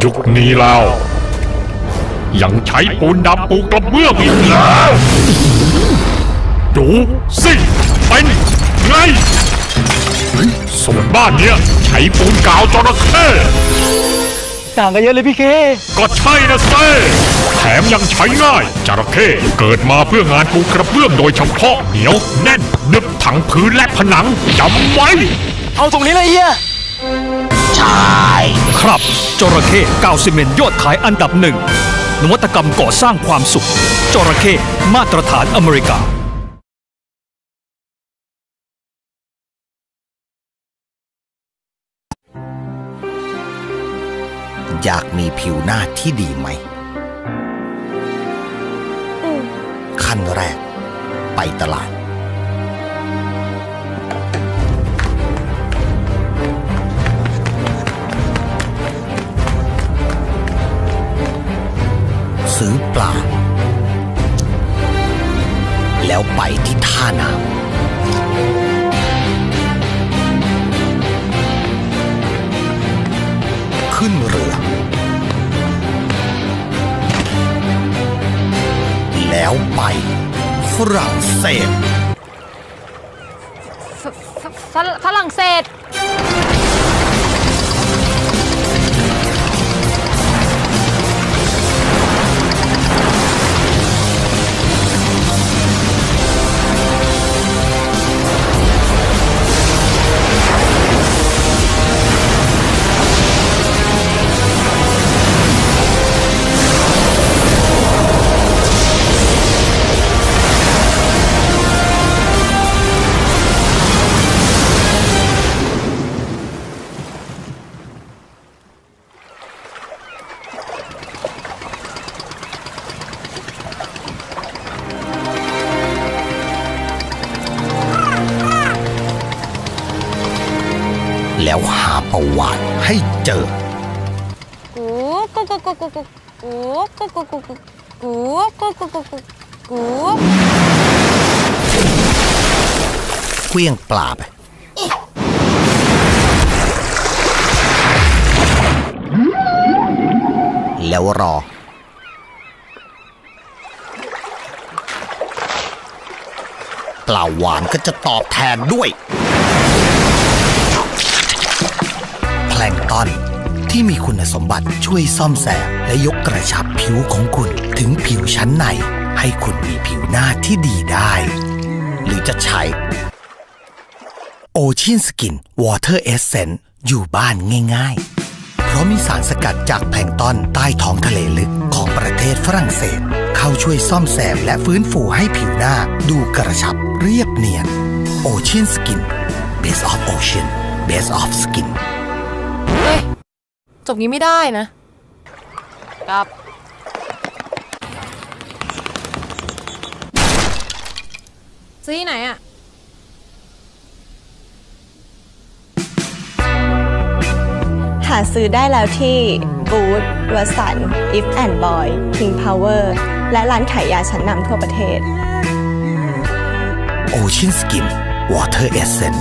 ยุคนี้แล้วยังใช้ปูนดำปูกระเบื้องอีกแล้วดูสิเป็นไงส่วนบ้านเนี้ยใช้ปูนกาวจระเข้ต่างกันเยอะเลยพี่เคก็ใช่นะเซ่แถมยังใช้ง่ายจระเข้เกิดมาเพื่องานปูกระเบื้องโดยเฉพาะเหนียวแน่นนึบทั้งพื้นและผนังจำไว้เอาตรงนี้เลยเฮียใช่ครับจระเข้กาวซีเมนต์ยอดขายอันดับหนึ่งนวัตกรรมก่อสร้างความสุขจระเข้มาตรฐานอเมริกาอยากมีผิวหน้าที่ดีไหมขั้นแรกไปตลาดซื้อปลาแล้วไปที่ท่าน้ำขึ้นเรือแล้วไปฝรั่งเศสฝรั่งเศสแล้วหาประวัติให้เจอเคลี้ยงปลาไปแล้วรอปลาหวานก็จะตอบแทนด้วยแพลงก์ตอนที่มีคุณสมบัติช่วยซ่อมแซมและยกกระชับผิวของคุณถึงผิวชั้นในให้คุณมีผิวหน้าที่ดีได้หรือจะใช้โอชินสกินวอเตอร์เอสเซนส์อยู่บ้านง่ายๆเพราะมีสารสกัดจากแพลงก์ตอนใต้ท้องทะเลลึกของประเทศฝรั่งเศสเข้าช่วยซ่อมแซมและฟื้นฟูให้ผิวหน้าดูกระชับเรียบเนียนโอชินสกิน Best of Ocean Best of Skin จบงี้ไม่ได้นะกับซื้อที่ไหนอะหาซื้อได้แล้วที่บูธวัสัน If and Boy King Power และร้านขายยาชั้นนำทั่วประเทศ Ocean Skin Water Essence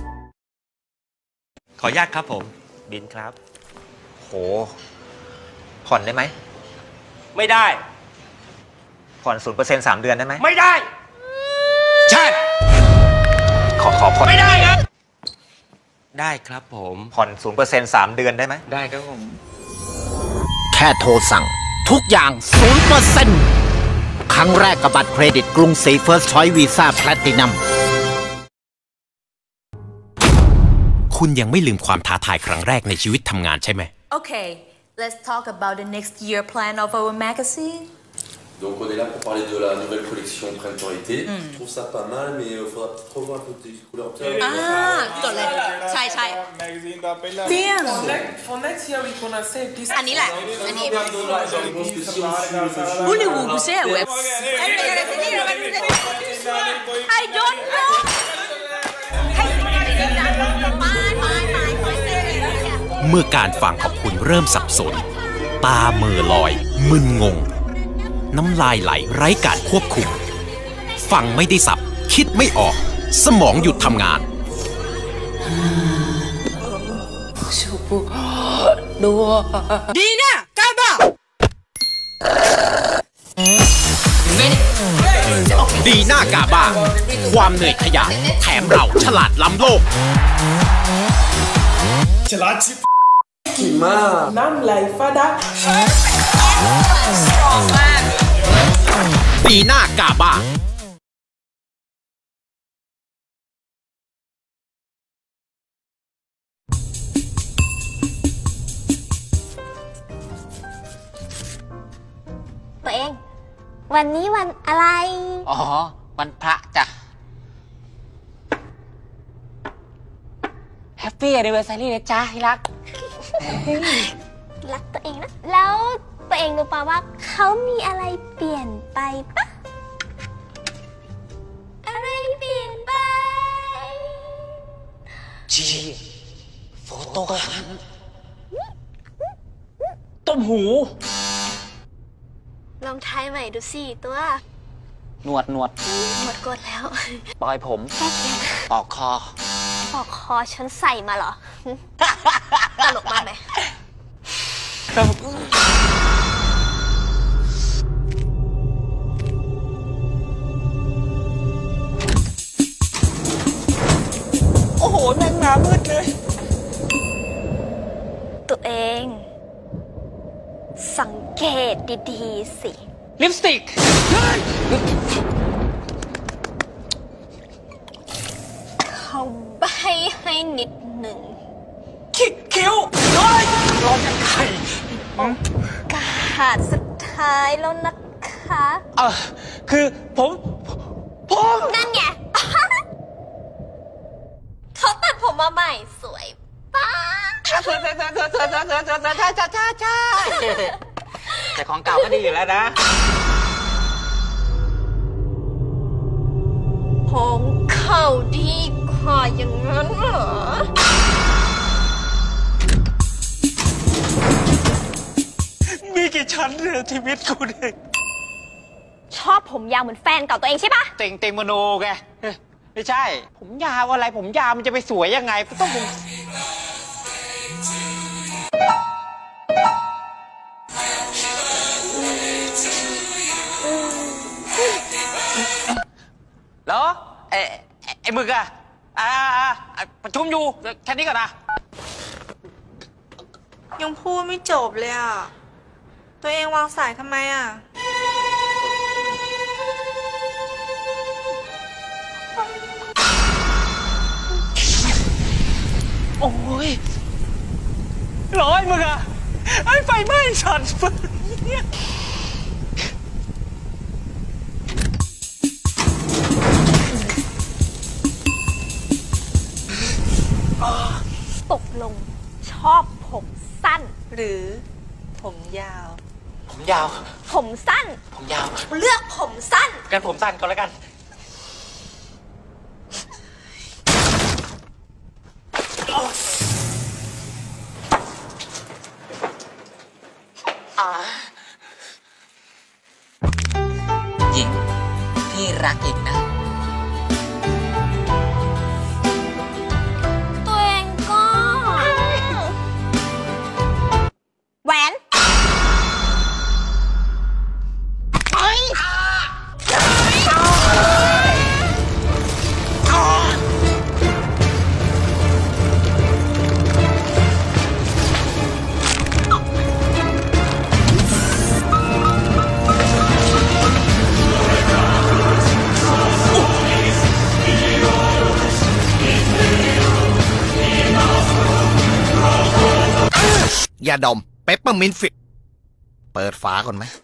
ขออนุญาตครับผมบินครับโหผ่อนได้ไหมไม่ได้ผ่อน 0% 3 เดือนได้ไหมไม่ได้ใช่ขอผ่อนไม่ได้ครับได้ครับผมผ่อน 0% 3 เดือนได้ไหมได้ครับผมแค่โทรสั่งทุกอย่าง 0% ครั้งแรกกับบัตรเครดิตกรุงศรี First Choice Visa Platinum คุณยังไม่ลืมความท้าทายครั้งแรกในชีวิตทำงานใช่ไหม Okay, let's talk about the next year plan of our magazine. Donc on est là pour parler de la nouvelle collection printemps-été. Je trouve ça pas mal, mais il faudra peut-être revoir un peu des couleurs. Ah,ใช่ใช่เตี้ยนอันนี้แหละอันนี้vous ne vous bougez à web I don't know เมื่อการฟังของคุณเริ่มสับสนตาเมื่อลอยมึนงงน้ำลายไหลไร้การควบคุมฟังไม่ได้สับคิดไม่ออกสมองหยุดทำงานดีนะกาบ้าดีหน้ากาบ้าความเหนื่อยขยะแถมเราฉลาดล้ำโลกฉลาดชิบขี่มาน้ำไหลฟาดะดีหน้ากาบ้าตัวเองวันนี้วันอะไรอ๋อวันพระจ้ะแฮปปี้แอนนิเวอร์ซารีนะจ๊ะที่รักรักตัวเองนะแล้วตัวเองรู้ป่ะว่าเขามีอะไรเปลี่ยนไปปะอะไรเปลี่ยนไปจีโฟโต้ต้มหูลองทายใหม่ดูสิตัวหนวดหมดกดแล้วปล่อยผมแค่เขียนปอกคอปอกคอฉันใส่มาเหรอตลกมากเลยโอ้โหแม่งหนามืดเลยตัวเองสังเกตดีๆสิลิปสติกเขาใบให้นิดหนึ่งคิ้วร้อนยังไงกาดสุดท้ายแล้วนะคะคือผมนั่นไงเขาตัดผมมาใหม่สวยป้าใช่แต่ของเก่าก็ดีอยู่แล้วนะของเก่าดีกว่าอย่างนั้นเหรอมีกี่ชั้นเลยชีวิตกูเนี่ยชอบผมยาวเหมือนแฟนเก่าตัวเองใช่ปะเต็งมโนไงไม่ใช่ผมยาวอะไรผมยาวมันจะไปสวยยังไงต้องแล้วไอ้หมึกอะประชุมอยู่แค่นี้ก่อนนะยังพูดไม่จบเลยอ่ะตัวเองวางสายทำไมอ่ะโอ้ยร้อยมึงอะไอ้ไฟไหม้ฉันตกลงชอบผมสั้นหรือผมยาวผมยาวผมสั้นผมยาวเลือกผมสั้นกันผมสั้นก็แล้วกันหญิงที่รักอีกนะตัวเองก็แหวนยาดมเปปเปอร์มินต์ฟิลเปิดฝาก่อนไหม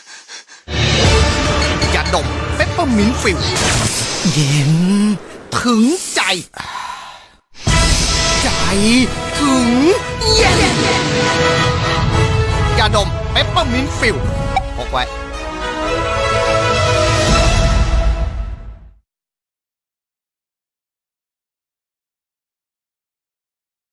ยาดมเปปเปอร์มินต์ฟิลเย็นถึงใจถึงเย็นยาดมเปปเปอร์มินต์ฟิลพกไว้